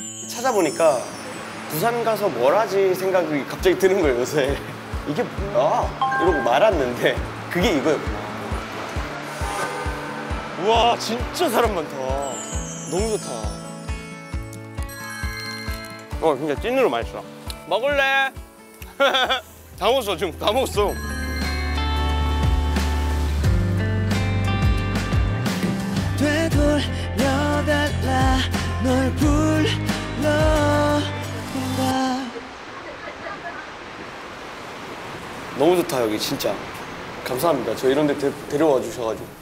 찾아보니까 부산 가서 뭘 하지 생각이 갑자기 드는 거예요, 요새. 이게 뭐야? 이러고 말았는데 그게 이거였구나. 우와, 진짜 사람 많다. 너무 좋다. 진짜 찐으로 맛있어. 먹을래? 다 먹었어, 지금 다 먹었어. 되돌려달라 널 불러본다. 너무 좋다, 여기 진짜. 감사합니다. 저 이런 데 데려와 주셔가지고.